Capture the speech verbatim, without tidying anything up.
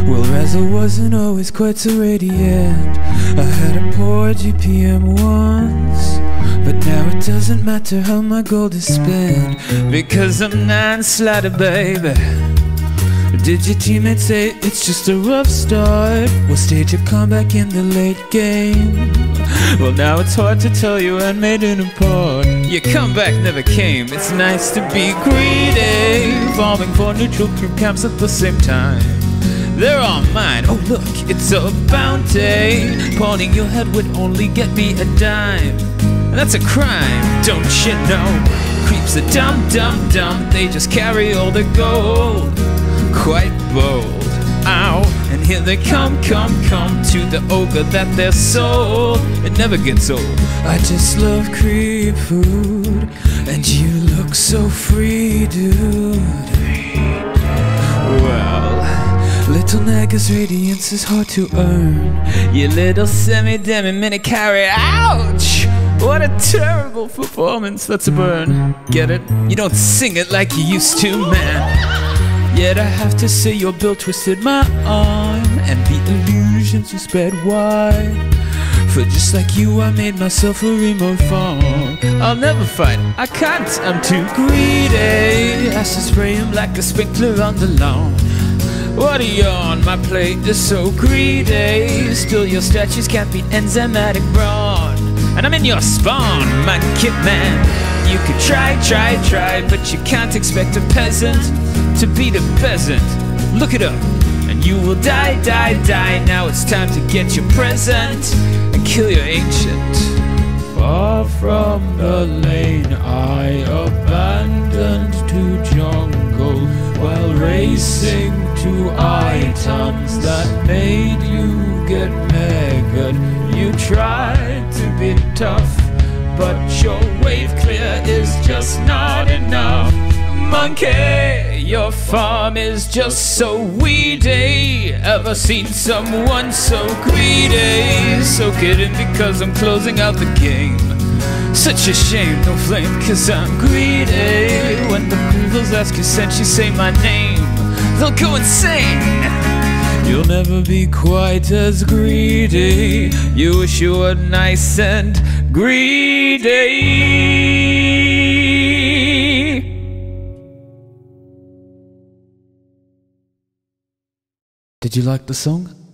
Well, Razzil wasn't always quite so radiant. I had a poor G P M once, but now it doesn't matter how my gold is spent, because I'm non-slider, baby. Did your teammates say it's just a rough start? We'll stage a comeback in the late game. Well, now it's hard to tell you and Maiden apart. Your comeback never came. It's nice to be greedy, farming for neutral crew camps at the same time. They're all mine. Oh look, it's a bounty. Pawning your head would only get me a dime, and that's a crime, don't you know? Creeps are dumb, dumb, dumb. They just carry all the gold. Quite bold. Ow. And here they come, come, come to the ogre that they're sold. It never gets old. I just love creep food, and you look so free, dude. Well, little Naga's radiance is hard to earn. You little semi-demi mini carry. Ouch! What a terrible performance. That's a burn. Get it? You don't sing it like you used to, man. Yet I have to say your bill twisted my arm, and the illusions you spread wide. For just like you, I made myself a remote farm. I'll never fight, I can't, I'm too greedy. I should spray him like a sprinkler on the lawn. What are you on? My plate is so greedy. Still your statues can't beat enzymatic brawn. And I'm in your spawn, my kid man. You could try, try, try, but you can't expect a peasant to beat a peasant. Look it up, and you will die, die, die. Now it's time to get your present and kill your ancient. Far from the lane I abandoned to jungle, while racing to items that made you get mega. You tried to be tough, but your wave clear is just not enough. Monkey, your farm is just so weedy. Ever seen someone so greedy? Soak it in because I'm closing out the game. Such a shame, no flame, cause I'm greedy. When the Googles ask you since you say my name, they'll go insane. You'll never be quite as greedy. You wish you were nice and greedy. Did you like the song?